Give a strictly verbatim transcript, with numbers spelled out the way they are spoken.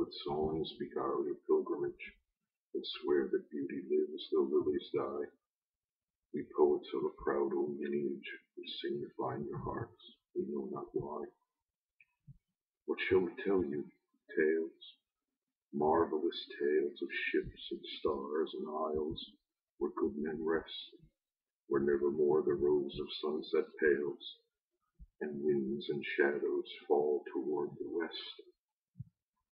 Let songs beguile your pilgrimage, and swear that beauty lives though lilies die. We poets of a proud old lineage, we sing to find your hearts, we know not why. What shall we tell you? Tales, marvelous tales of ships and stars and isles, where good men rest, where nevermore the rose of sunset pales, and winds and shadows fall toward the west.